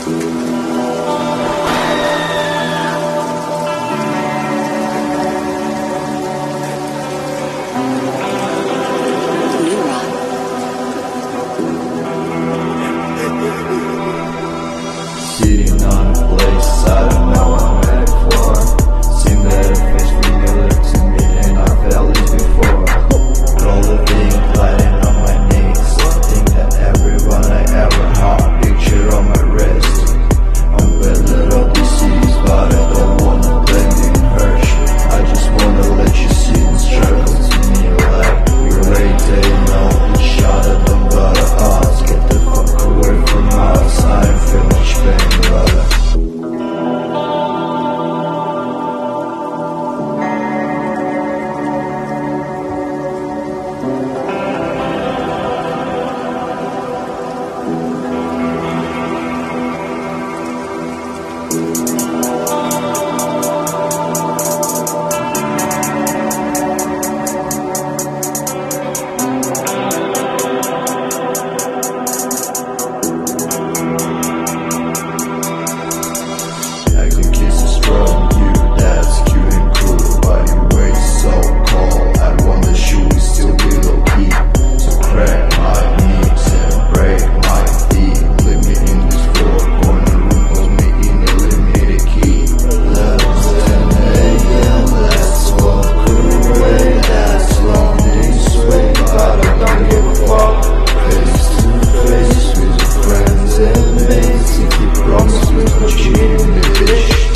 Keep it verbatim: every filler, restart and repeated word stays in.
Sitting on a place I don't know I'm ready for. Seen that a face familiar to me in our valleys before. Roll the thing, lighting on my knees. Think that everyone I ever had, picture on my wrist. I'm peddler of decease, but I don't wanna blame you in her shit. I just wanna let you see and struggle to me like you're late, they know each other, don't gotta ask. Get the fuck away from us, I don't feel much pain, brother. Promise me for cheating, bitch.